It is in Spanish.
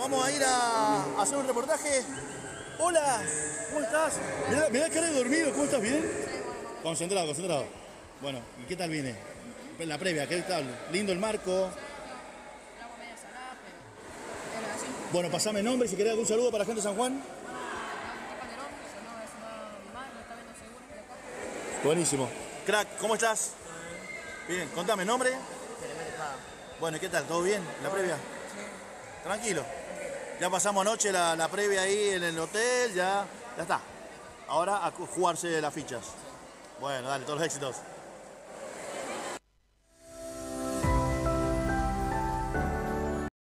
vamos a ir a hacer un reportaje. Hola, ¿cómo estás? Me da cara de dormido, ¿cómo estás? ¿Bien? Concentrado, concentrado. Bueno, ¿y qué tal viene? La previa, ¿qué tal? Lindo el marco. Bueno, pasame nombre, si querés algún saludo para la gente de San Juan. Buenísimo. Crack, ¿cómo estás? Bien, contame, ¿nombre? Bueno, ¿y qué tal? ¿Todo bien? ¿La previa? Tranquilo. Ya pasamos anoche la previa ahí en el hotel, ya está. Ahora a jugarse las fichas. Bueno, dale, todos los éxitos.